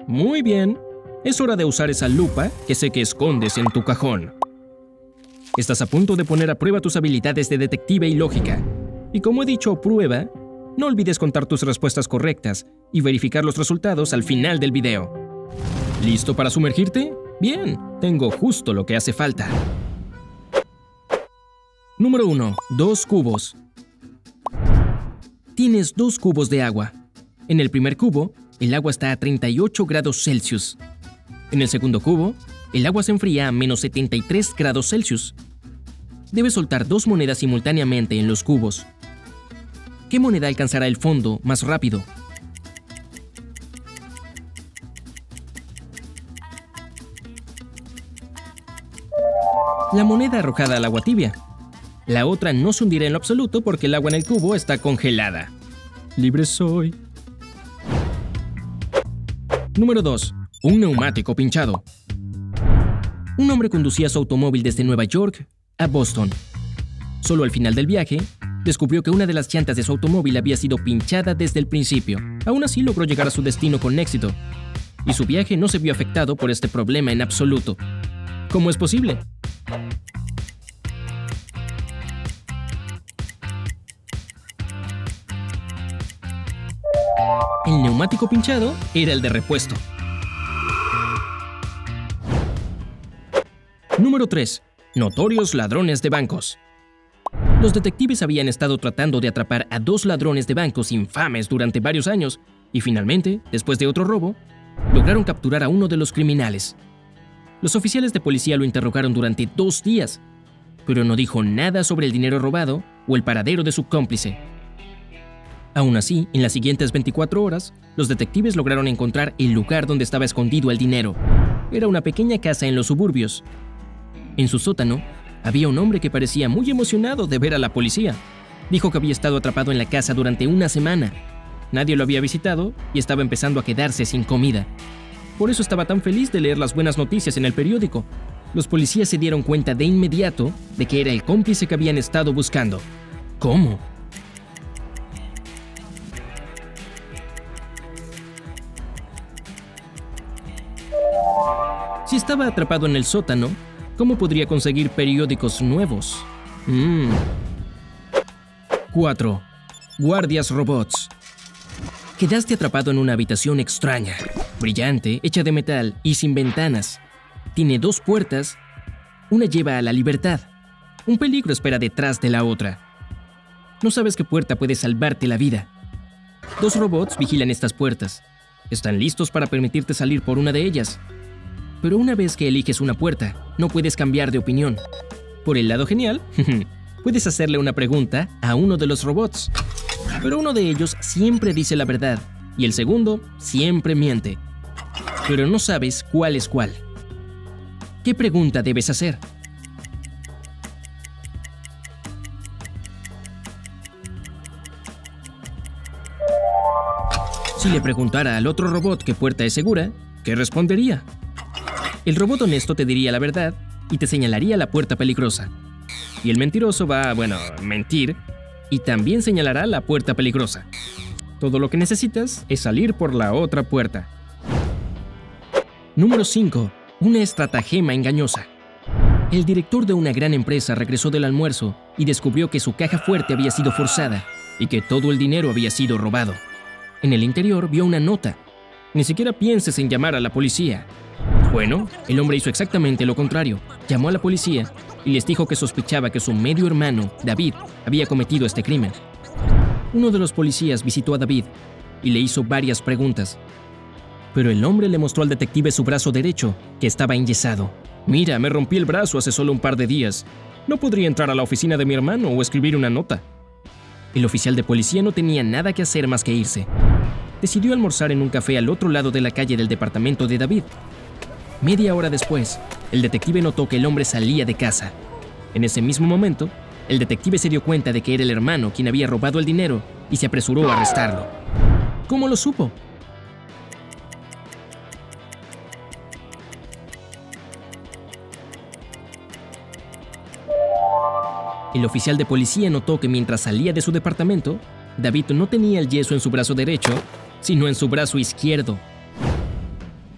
Muy bien. Es hora de usar esa lupa que sé que escondes en tu cajón. Estás a punto de poner a prueba tus habilidades de detective y lógica. Y como he dicho, prueba, no olvides contar tus respuestas correctas y verificar los resultados al final del video. ¿Listo para sumergirte? Bien, tengo justo lo que hace falta. Número 1. 2 cubos. Tienes 2 cubos de agua. En el primer cubo, el agua está a 38 grados Celsius. En el segundo cubo, el agua se enfría a menos 73 grados Celsius. Debes soltar 2 monedas simultáneamente en los cubos. ¿Qué moneda alcanzará el fondo más rápido? La moneda arrojada al agua tibia. La otra no se hundirá en lo absoluto porque el agua en el cubo está congelada. Libre soy. Número 2. Un neumático pinchado. Un hombre conducía su automóvil desde Nueva York a Boston. Solo al final del viaje, descubrió que una de las llantas de su automóvil había sido pinchada desde el principio. Aún así logró llegar a su destino con éxito. Y su viaje no se vio afectado por este problema en absoluto. ¿Cómo es posible? El neumático pinchado era el de repuesto. Número 3. Notorios ladrones de bancos. Los detectives habían estado tratando de atrapar a 2 ladrones de bancos infames durante varios años y finalmente, después de otro robo, lograron capturar a uno de los criminales. Los oficiales de policía lo interrogaron durante 2 días, pero no dijo nada sobre el dinero robado o el paradero de su cómplice. Aún así, en las siguientes 24 horas, los detectives lograron encontrar el lugar donde estaba escondido el dinero. Era una pequeña casa en los suburbios. En su sótano, había un hombre que parecía muy emocionado de ver a la policía. Dijo que había estado atrapado en la casa durante una semana. Nadie lo había visitado y estaba empezando a quedarse sin comida. Por eso estaba tan feliz de leer las buenas noticias en el periódico. Los policías se dieron cuenta de inmediato de que era el cómplice que habían estado buscando. ¿Cómo? Si estaba atrapado en el sótano, ¿cómo podría conseguir periódicos nuevos? 4. Guardias robots. Quedaste atrapado en una habitación extraña, brillante, hecha de metal y sin ventanas. Tiene 2 puertas. Una lleva a la libertad. Un peligro espera detrás de la otra. No sabes qué puerta puede salvarte la vida. 2 robots vigilan estas puertas. Están listos para permitirte salir por una de ellas. Pero una vez que eliges una puerta, no puedes cambiar de opinión. Por el lado genial, puedes hacerle una pregunta a uno de los robots. Pero uno de ellos siempre dice la verdad y el segundo siempre miente. Pero no sabes cuál es cuál. ¿Qué pregunta debes hacer? Si le preguntara al otro robot qué puerta es segura, ¿qué respondería? El robot honesto te diría la verdad y te señalaría la puerta peligrosa. Y el mentiroso va a, mentir y también señalará la puerta peligrosa. Todo lo que necesitas es salir por la otra puerta. Número 5. Una estratagema engañosa. El director de una gran empresa regresó del almuerzo y descubrió que su caja fuerte había sido forzada y que todo el dinero había sido robado. En el interior vio una nota. Ni siquiera pienses en llamar a la policía. Bueno, el hombre hizo exactamente lo contrario. Llamó a la policía y les dijo que sospechaba que su medio hermano, David, había cometido este crimen. Uno de los policías visitó a David y le hizo varias preguntas. Pero el hombre le mostró al detective su brazo derecho, que estaba enyesado. Mira, me rompí el brazo hace solo un par de días. No podría entrar a la oficina de mi hermano o escribir una nota. El oficial de policía no tenía nada que hacer más que irse. Decidió almorzar en un café al otro lado de la calle del departamento de David. Media hora después, el detective notó que el hombre salía de casa. En ese mismo momento, el detective se dio cuenta de que era el hermano quien había robado el dinero y se apresuró a arrestarlo. ¿Cómo lo supo? El oficial de policía notó que mientras salía de su departamento, David no tenía el yeso en su brazo derecho, sino en su brazo izquierdo.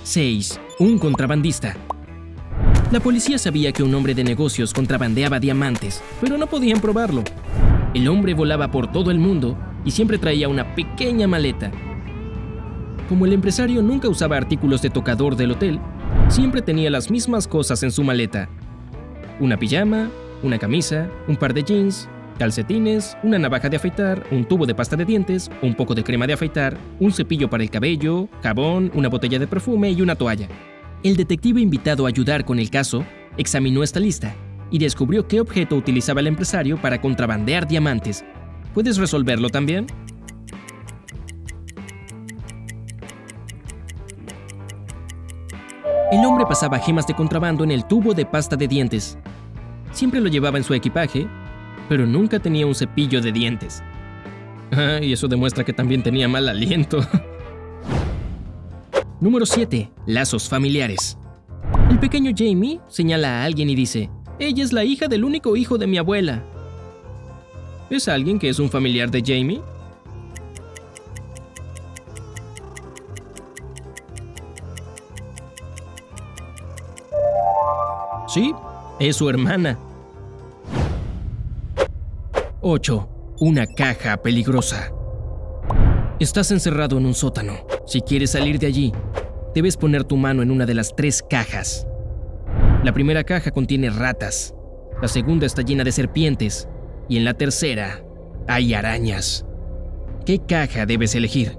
6. Un contrabandista. La policía sabía que un hombre de negocios contrabandeaba diamantes, pero no podían probarlo. El hombre volaba por todo el mundo y siempre traía una pequeña maleta. Como el empresario nunca usaba artículos de tocador del hotel, siempre tenía las mismas cosas en su maleta: una pijama, una camisa, un par de jeans, calcetines, una navaja de afeitar, un tubo de pasta de dientes, un poco de crema de afeitar, un cepillo para el cabello, jabón, una botella de perfume y una toalla. El detective invitado a ayudar con el caso examinó esta lista y descubrió qué objeto utilizaba el empresario para contrabandear diamantes. ¿Puedes resolverlo también? El hombre pasaba gemas de contrabando en el tubo de pasta de dientes. Siempre lo llevaba en su equipaje, pero nunca tenía un cepillo de dientes. Y eso demuestra que también tenía mal aliento. Número 7. Lazos familiares. El pequeño Jamie señala a alguien y dice: ella es la hija del único hijo de mi abuela. ¿Es alguien que es un familiar de Jamie? Sí, es su hermana. 8. Una caja peligrosa. Estás encerrado en un sótano. Si quieres salir de allí, debes poner tu mano en una de las 3 cajas. La primera caja contiene ratas, la segunda está llena de serpientes y en la tercera hay arañas. ¿Qué caja debes elegir?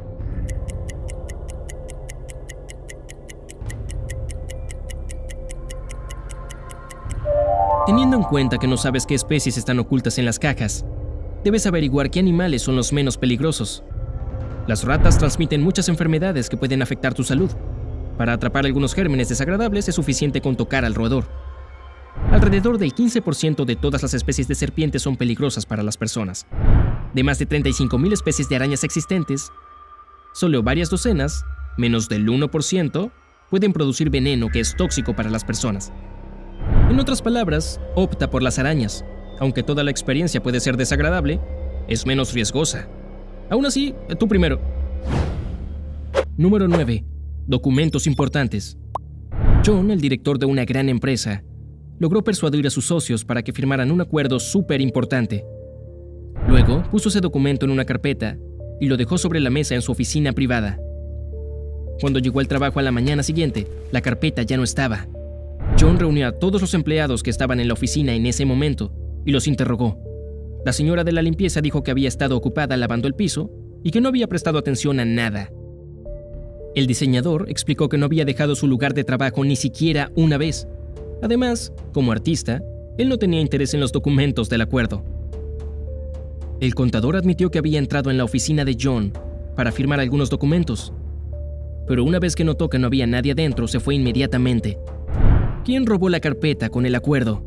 Teniendo en cuenta que no sabes qué especies están ocultas en las cajas, debes averiguar qué animales son los menos peligrosos. Las ratas transmiten muchas enfermedades que pueden afectar tu salud. Para atrapar algunos gérmenes desagradables es suficiente con tocar al roedor. Alrededor del 15% de todas las especies de serpientes son peligrosas para las personas. De más de 35.000 especies de arañas existentes, solo varias docenas, menos del 1%, pueden producir veneno que es tóxico para las personas. En otras palabras, opta por las arañas. Aunque toda la experiencia puede ser desagradable, es menos riesgosa. Aún así, tú primero. Número 9. Documentos importantes. John, el director de una gran empresa, logró persuadir a sus socios para que firmaran un acuerdo súper importante. Luego, puso ese documento en una carpeta y lo dejó sobre la mesa en su oficina privada. Cuando llegó al trabajo a la mañana siguiente, la carpeta ya no estaba. John reunió a todos los empleados que estaban en la oficina en ese momento y los interrogó. La señora de la limpieza dijo que había estado ocupada lavando el piso y que no había prestado atención a nada. El diseñador explicó que no había dejado su lugar de trabajo ni siquiera una vez. Además, como artista, él no tenía interés en los documentos del acuerdo. El contador admitió que había entrado en la oficina de John para firmar algunos documentos, pero una vez que notó que no había nadie adentro, se fue inmediatamente. ¿Quién robó la carpeta con el acuerdo?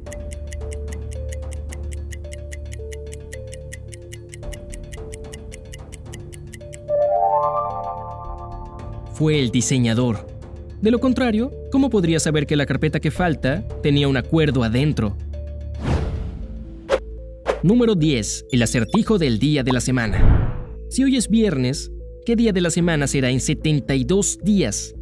Fue el diseñador. De lo contrario, ¿cómo podría saber que la carpeta que falta tenía un acuerdo adentro? Número 10. El acertijo del día de la semana. Si hoy es viernes, ¿qué día de la semana será en 72 días?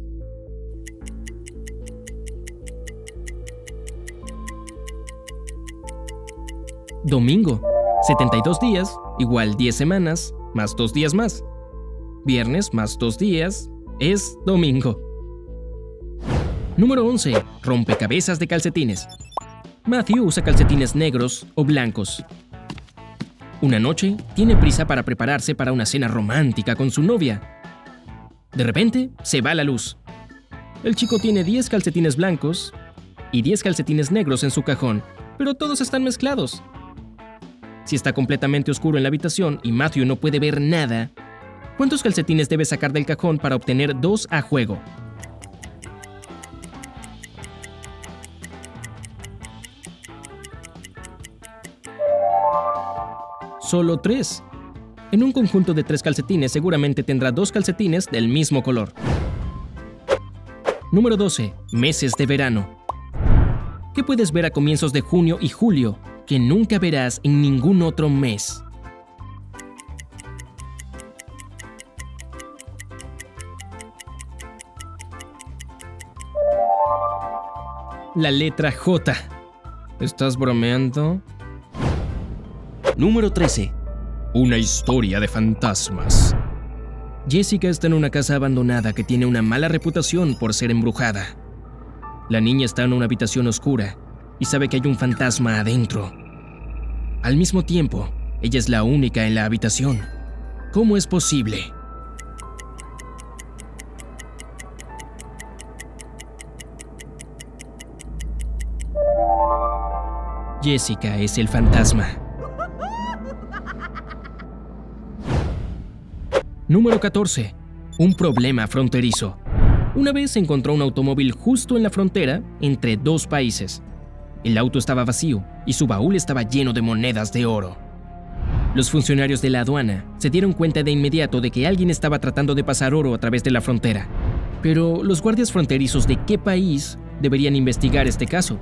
Domingo. 72 días igual 10 semanas más 2 días más. Viernes más 2 días es domingo. Número 11. Rompecabezas de calcetines. Matthew usa calcetines negros o blancos. Una noche, tiene prisa para prepararse para una cena romántica con su novia. De repente, se va la luz. El chico tiene 10 calcetines blancos y 10 calcetines negros en su cajón, pero todos están mezclados. Si está completamente oscuro en la habitación y Matthew no puede ver nada, ¿cuántos calcetines debe sacar del cajón para obtener 2 a juego? Solo 3. En un conjunto de 3 calcetines seguramente tendrá 2 calcetines del mismo color. Número 12. Meses de verano. ¿Qué puedes ver a comienzos de junio y julio que nunca verás en ningún otro mes? La letra J. ¿Estás bromeando? Número 13. Una historia de fantasmas. Jessica está en una casa abandonada que tiene una mala reputación por ser embrujada. La niña está en una habitación oscura y sabe que hay un fantasma adentro. Al mismo tiempo, ella es la única en la habitación. ¿Cómo es posible? Jessica es el fantasma. Número 14. Un problema fronterizo. Una vez se encontró un automóvil justo en la frontera entre dos países. El auto estaba vacío y su baúl estaba lleno de monedas de oro. Los funcionarios de la aduana se dieron cuenta de inmediato de que alguien estaba tratando de pasar oro a través de la frontera. Pero los guardias fronterizos ¿de qué país deberían investigar este caso?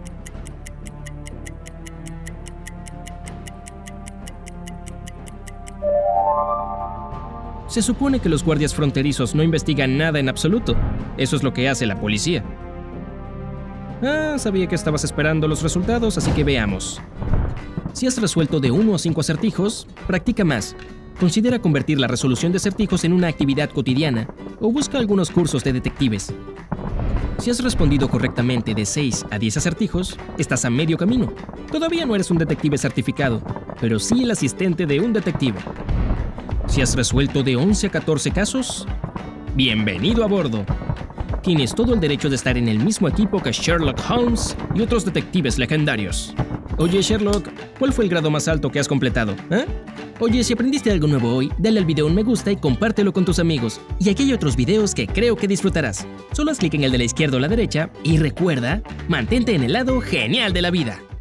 Se supone que los guardias fronterizos no investigan nada en absoluto. Eso es lo que hace la policía. Sabía que estabas esperando los resultados, así que veamos. Si has resuelto de 1 a 5 acertijos, practica más. Considera convertir la resolución de acertijos en una actividad cotidiana o busca algunos cursos de detectives. Si has respondido correctamente de 6 a 10 acertijos, estás a medio camino. Todavía no eres un detective certificado, pero sí el asistente de un detective. Si has resuelto de 11 a 14 casos, bienvenido a bordo. Tienes todo el derecho de estar en el mismo equipo que Sherlock Holmes y otros detectives legendarios. Oye, Sherlock, ¿cuál fue el grado más alto que has completado? Oye, si aprendiste algo nuevo hoy, dale al video un me gusta y compártelo con tus amigos. Y aquí hay otros videos que creo que disfrutarás. Solo haz clic en el de la izquierda o la derecha y recuerda, mantente en el lado genial de la vida.